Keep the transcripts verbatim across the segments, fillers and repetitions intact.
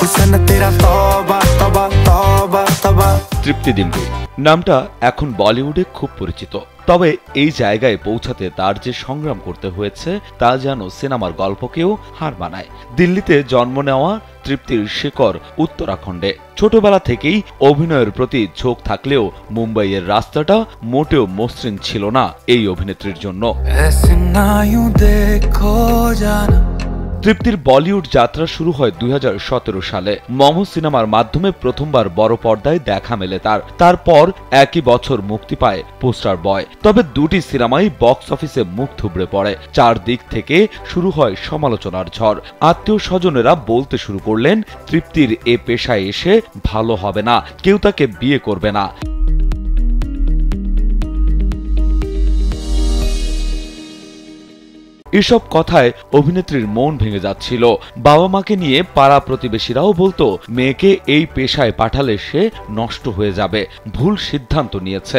তৃপ্তি ডিমরি নামটা এখন বলিউডে খুব পরিচিত, তবে এই জায়গায় পৌঁছাতে তার যে সংগ্রাম করতে হয়েছে তা যেন সিনেমার গল্পকেও হার মানায়। দিল্লিতে জন্ম নেওয়া তৃপ্তির শিকড় উত্তরাখণ্ডে। ছোটবেলা থেকেই অভিনয়ের প্রতি ঝোঁক থাকলেও মুম্বাইয়ের রাস্তাটা মোটেও মসৃণ ছিল না এই অভিনেত্রীর জন্য। তৃপ্তির বলিউড যাত্রা শুরু হয় দুই হাজার সতেরো সালে। মম সিনেমার মাধ্যমে প্রথমবার বড় পর্দায় দেখা মেলে তার। তারপর একই বছর মুক্তি পায় পোস্টার বয়। তবে দুটি সিনেমাই বক্স অফিসে মুখ থুবড়ে পড়ে। চারদিক থেকে শুরু হয় সমালোচনার ঝড়। আত্মীয় স্বজনেরা বলতে শুরু করলেন তৃপ্তির এ পেশায় এসে ভালো হবে না, কেউ তাকে বিয়ে করবে না। এসব কথায় অভিনেত্রীর মন ভেঙে যাচ্ছিল। বাবা মাকে নিয়ে পাড়া প্রতিবেশীরাও বলতো মেয়েকে এই পেশায় পাঠালে সে নষ্ট হয়ে যাবে। ভুল সিদ্ধান্ত নিয়েছে।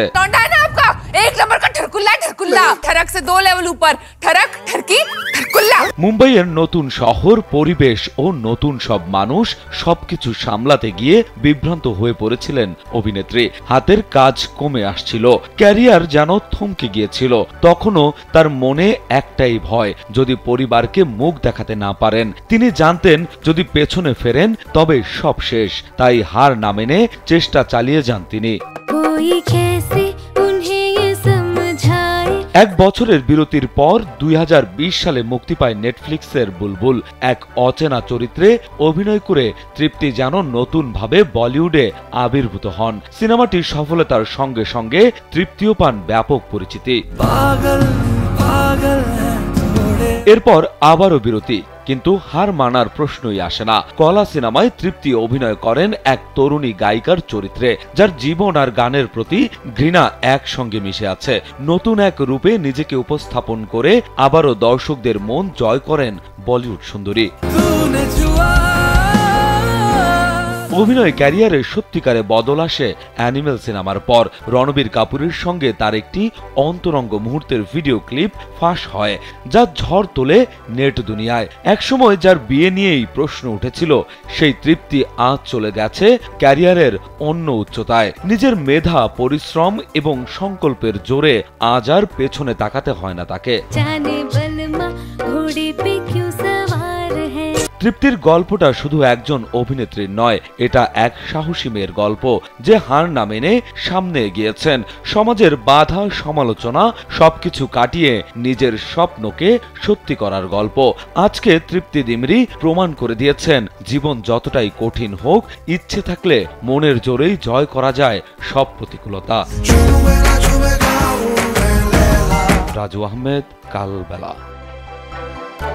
মুম্বাইয়ের নতুন শহর, পরিবেশ ও নতুন সব মানুষ, সবকিছু সামলাতে গিয়ে বিভ্রান্ত হয়ে পড়েছিলেন অভিনেত্রী। হাতের কাজ কমে আসছিল, ক্যারিয়ার যেন থমকে গিয়েছিল। তখনও তার মনে একটাই ভয়, যদি পরিবারকে মুখ দেখাতে না পারেন। তিনি জানতেন যদি পেছনে ফেরেন তবে সব শেষ। তাই হার না মেনে চেষ্টা চালিয়ে যান তিনি। এক বছরের বিরতির পর দুই হাজার বিশ সালে মুক্তি পায় নেটফ্লিক্সের বুলবুল। এক অচেনা চরিত্রে অভিনয় করে তৃপ্তি যেন নতুন ভাবে বলিউডে আবির্ভূত হন। সিনেমাটির সফলতার সঙ্গে সঙ্গে তৃপ্তিও পান ব্যাপক পরিচিতি। এরপর আবারও বিরতি, কিন্তু হার মানার প্রশ্নই আসে না। কলা সিনেমায় তৃপ্তি অভিনয় করেন এক তরুণী গায়িকার চরিত্রে, যার জীবন আর গানের প্রতি ঘৃণা একসঙ্গে মিশে আছে। নতুন এক রূপে নিজেকে উপস্থাপন করে আবারও দর্শকদের মন জয় করেন বলিউড সুন্দরী। অভিনয় ক্যারিয়ারে সত্যিকারে বদল আসে অ্যানিমেল সিনেমার পর। রণবীর কাপুরের সঙ্গে তার একটি অন্তরঙ্গ মুহূর্তের ভিডিও ক্লিপ ফাঁস হয়, যা ঝড় তোলে নেট দুনিয়ায়। একসময় যার বিয়ে নিয়েই প্রশ্ন উঠেছিল, সেই তৃপ্তি আজ চলে গেছে ক্যারিয়ারের অন্য উচ্চতায়। নিজের মেধা, পরিশ্রম এবং সংকল্পের জোরে আজ আর পেছনে তাকাতে হয় না তাকে। তৃপ্তির গল্পটা শুধু একজন অভিনেত্রীর নয়, এটা এক সাহসী মেয়ের গল্প যে হার না মেনে সামনে এগিয়েছেন। সমাজের বাধা, সমালোচনা সবকিছু কাটিয়ে নিজের স্বপ্নকে সত্যি করার গল্প। আজকে তৃপ্তি ডিমরি প্রমাণ করে দিয়েছেন, জীবন যতটাই কঠিন হোক, ইচ্ছে থাকলে মনের জোরেই জয় করা যায় সব প্রতিকূলতা। রাজু আহমেদ, কালবেলা।